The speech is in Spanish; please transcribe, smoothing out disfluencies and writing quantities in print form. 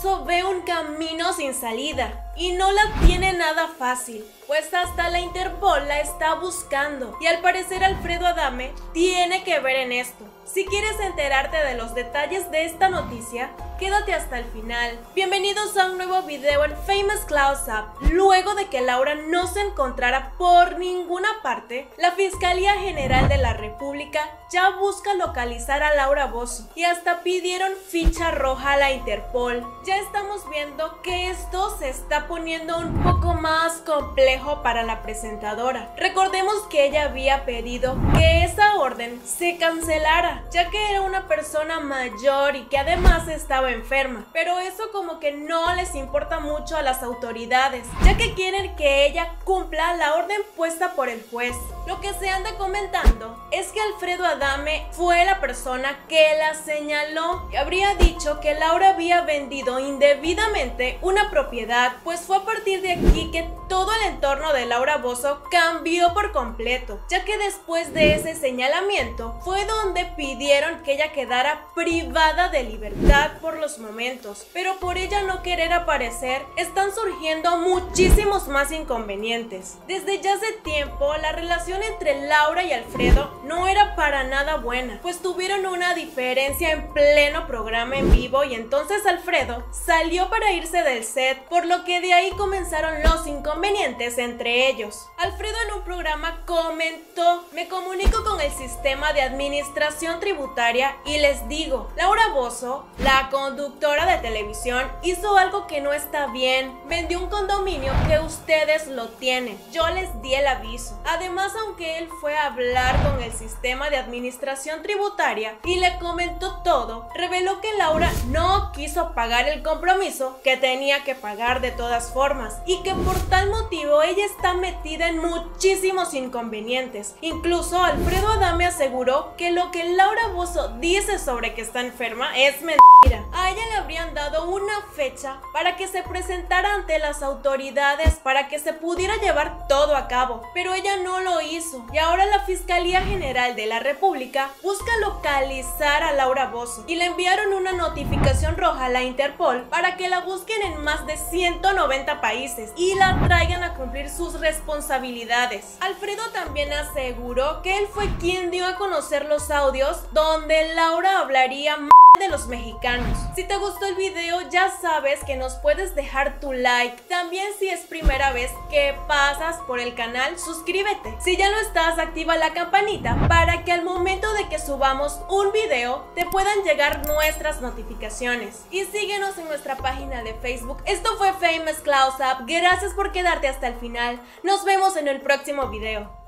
Bozo ve un camino sin salida y no la tiene nada fácil, pues hasta la Interpol la está buscando y al parecer Alfredo Adame tiene que ver en esto. Si quieres enterarte de los detalles de esta noticia, quédate hasta el final. Bienvenidos a un nuevo video en Famous Close Up. Luego de que Laura no se encontrara por ninguna parte, la Fiscalía General de la República ya busca localizar a Laura Bozo y hasta pidieron ficha roja a la Interpol. Ya estamos viendo que esto se está poniendo un poco más complejo para la presentadora. Recordemos que ella había pedido que esa orden se cancelara, ya que era una persona mayor y que además estaba enferma, pero eso como que no les importa mucho a las autoridades, ya que quieren que ella cumpla la orden puesta por el juez. Lo que se anda comentando es que Alfredo Adame fue la persona que la señaló y habría dicho que Laura había vendido indebidamente una propiedad, pues fue a partir de aquí que todo el entorno de Laura Bozo cambió por completo, ya que después de ese señalamiento fue donde pidieron que ella quedara privada de libertad por los momentos, pero por ella no querer aparecer están surgiendo muchísimos más inconvenientes. Desde ya hace tiempo la relación entre Laura y Alfredo no era para nada buena, pues tuvieron una diferencia en pleno programa en vivo y entonces Alfredo salió para irse del set, por lo que de ahí comenzaron los inconvenientes entre ellos. Alfredo en un programa comentó: me comunico con el sistema de administración tributaria y les digo, Laura Bozo, la conductora de televisión, hizo algo que no está bien, vendió un condominio que ustedes lo tienen, yo les di el aviso. Además, aunque él fue a hablar con el sistema de administración tributaria y le comentó todo, reveló que Laura no quiso pagar el compromiso que tenía que pagar de todas formas y que por tal motivo ella está metida en muchísimos inconvenientes. Incluso Alfredo Adame aseguró que lo que Laura Bozo dice sobre que está enferma es mentira. A ella le habrían dado una fecha para que se presentara ante las autoridades para que se pudiera llevar todo a cabo, pero ella no lo hizo y ahora la Fiscalía General de la República busca localizar a Laura Bozo y le enviaron una notificación roja a la Interpol para que la busquen en más de 190 países y la traigan a cumplir sus responsabilidades. Alfredo también aseguró que él fue quien dio a conocer los audios donde Laura hablaría de los mexicanos. Si te gustó el video, ya sabes que nos puedes dejar tu like. También, si es primera vez que pasas por el canal, suscríbete. Si ya lo estás, activa la campanita para que al momento de que subamos un video te puedan llegar nuestras notificaciones. Y síguenos en nuestra página de Facebook. Esto fue Famous Close Up. Gracias por quedarte hasta el final. Nos vemos en el próximo video.